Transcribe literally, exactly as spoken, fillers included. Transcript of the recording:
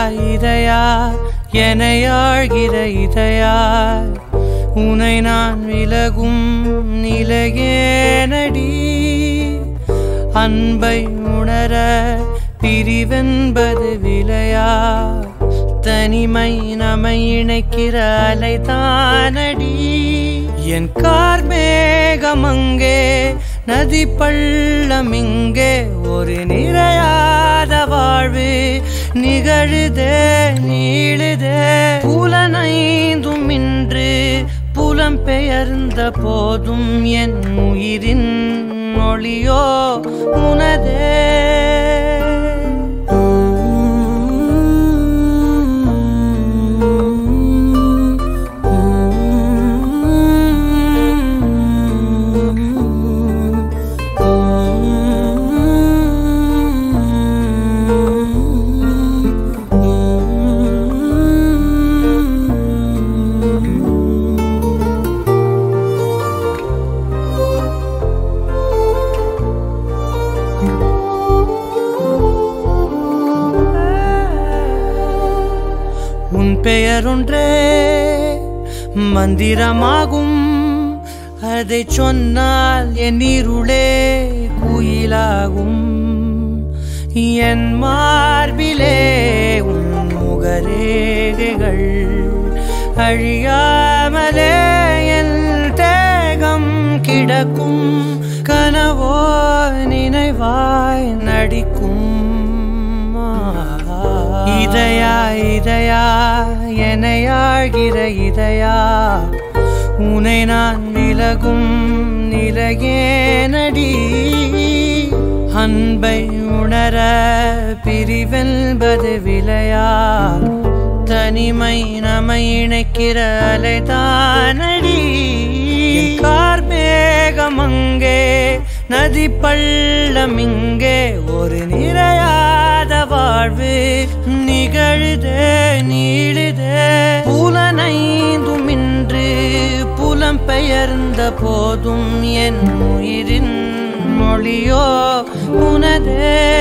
இதயா எனையாழ்கிற இதயா உனை நான் விலகும் நிலையேனடி அன்பை உணர பிரிவென்பது விலையா தனிமை நம்மை இணைக்கிற அலைதானடி என் கார்மேகமங்கே நதி பள்ளம் இங்கே ஒரு நிறையாத வாழ்வு நிகழுதே நீளுதே புலனைந்தும் இன்று புலம் பெயர்ந்த போதும் என் உயிரின் மொழியோ உனதே உன் பெயரொன்றே மந்திரமாகும் அதை சொன்னால் என் இருளே குயிலாகும் என் மார்பிலே உன் முகரேகைகள் அழியாமலே என் தேகம் கிடக்கும் கனவோ நினைவாய் நடிக்கும் இதயா இதயா எனையாழ்கிற இதயா உனை நான் விலகும் நிலையேனடி அன்பை உணர பிரிவென்பது விலையா தனிமை நம்மை இணைக்கிற அலைதானடி கார்மேகமங்கே நதி பள்ளம் இங்கே ஒரு நிறையாத வாழ்வு நிகழுதே நீளுதே புலனைந்தும் இன்று புலம் பெயர்ந்த போதும் என் உயிரின் மொழியோ உனதே